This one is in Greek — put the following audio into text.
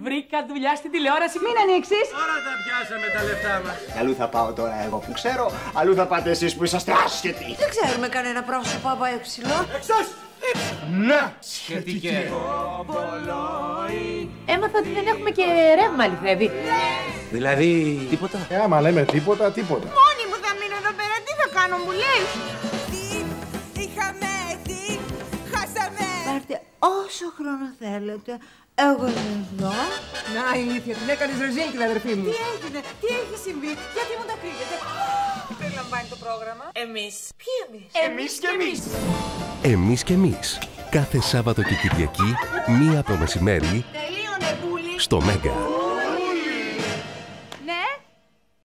Βρήκα δουλειά στην τηλεόραση. Μην ανοίξεις. Τώρα τα πιάσαμε τα λεφτά μας. Αλλού θα πάω τώρα εγώ που ξέρω, αλλού θα πάτε εσείς που είσαστε άσχετοι. Δεν ξέρουμε κανένα πρόσωπο από έψιλο. Εξώς! Ναι! Σχετικέ. Έμαθα ότι δεν έχουμε και ρεύμα, αληθεύει. Δηλαδή, τίποτα. Άμα λέμε τίποτα, τίποτα. Μόνη μου θα μείνω εδώ πέρα, τι θα κάνω, μου λες. Πάρτε όσο χρόνο θέλετε. Εγώ είμαι εδώ. Να, ηλίθεια, την έκανες Ροζίλ, την αδερφή μου. Τι έγινε, τι έχει συμβεί, γιατί μου τα κρύβετε. Τι περιλαμβάνει το πρόγραμμα. Εμείς. Ποιοι εμείς? Εμείς και εμείς. Εμείς και εμείς. Κάθε Σάββατο και Κυριακή, 1 το μεσημέρι, Τελείωνε, Μπούλη. στο Μέγκα.